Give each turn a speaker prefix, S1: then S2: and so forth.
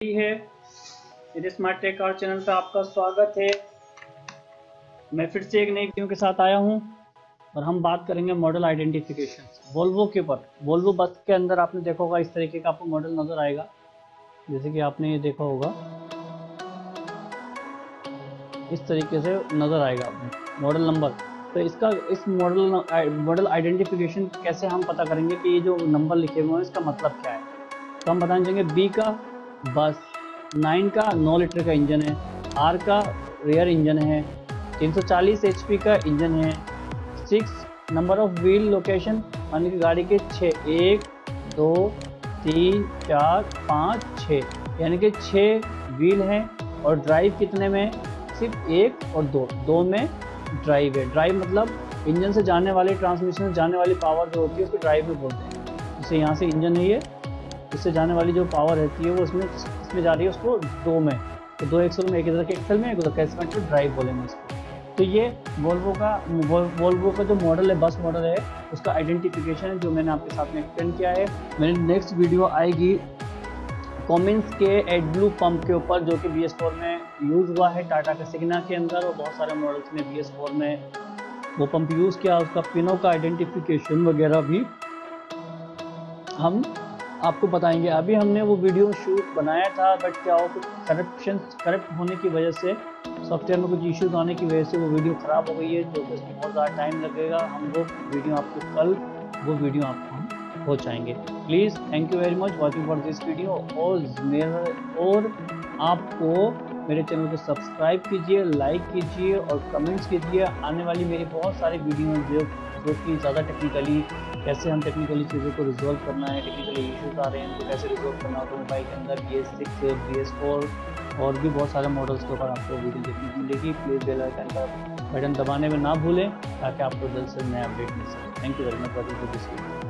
S1: सभी है मेरे स्मार्ट टेक कार चैनल पर आपका स्वागत है। मैं फिर से एक नई वीडियो के साथ आया हूं और हम बात करेंगे मॉडल आइडेंटिफिकेशन वोल्वो के ऊपर। वोल्वो बस के अंदर आपने देखा होगा इस तरीके का आपको मॉडल नज़र आएगा, जैसे कि आपने ये देखा होगा इस तरीके से नज़र आएगा आपने मॉडल नंबर। तो इस मॉडल आइडेंटिफिकेशन कैसे हम पता करेंगे कि ये जो नंबर लिखे हुए हैं इसका मतलब क्या है। तो हम बताना चाहेंगे बी का बस, 9 का 9 लीटर का इंजन है, आर का रेयर इंजन है, 340 HP का इंजन है, 6 नंबर ऑफ व्हील लोकेशन यानी कि गाड़ी के 6 1 2 3 4 5 6 यानी कि 6 व्हील हैं और ड्राइव कितने में, सिर्फ 1 और 2 में ड्राइव है। ड्राइव मतलब इंजन से जाने वाली, ट्रांसमिशन से जाने वाली पावर जो होती है उसको ड्राइव में बोलते हैं। जैसे यहाँ से इंजन है, ये इससे जाने वाली जो पावर रहती है वो इसमें जा रही है उसको 2 में, तो 2 एक्सल में, एक इधर के एक्सल में, एक उधर के एक्सल में, तो ड्राइव बोलेंगे इसको। तो ये वोल्वो का जो मॉडल है, बस मॉडल है, उसका आइडेंटिफिकेशन है जो मैंने आपके साथ में एक्सप्लेन किया है। मेरी नेक्स्ट वीडियो आएगी कॉमिन्स के एडब्लू पंप के ऊपर जो कि BS4 में यूज़ हुआ है, टाटा के सिग्ना के अंदर और बहुत सारे मॉडल्स में BS4 में वो पंप यूज़ किया। उसका पिनों का आइडेंटिफिकेशन वगैरह भी हम आपको बताएंगे। अभी हमने वो वीडियो शूट बनाया था, बट क्या हो, कुछ करप्ट होने की वजह से, सॉफ्टवेयर में कुछ इश्यूज आने की वजह से वो वीडियो ख़राब हो गई है, जो कि उसमें बहुत ज़्यादा टाइम लगेगा। हम वो वीडियो आपको कल हम पहुँचाएंगे। Please thank you very much watching for this video. और आपको मेरे चैनल को सब्सक्राइब कीजिए, लाइक कीजिए और कमेंट्स कीजिए। आने वाली मेरी बहुत सारी वीडियो जो कि ज़्यादा टेक्निकली, कैसे हम टेक्निकली चीज़ों को रिजॉल्व करना है, टेक्निकली इश्यूज आ रहे हैं उनको कैसे रिजॉल्व करना है ऑटोमोबाइल के अंदर, BS6 BS4 और भी बहुत सारे मॉडल्स के ऊपर आपको वीडियो देखने को मिलेगी। प्लीज़ बेल आइकन का बटन दबाने में ना भूलें ताकि आपको जल्द से नया अपडेट मिल सके। Thank you very much for this video.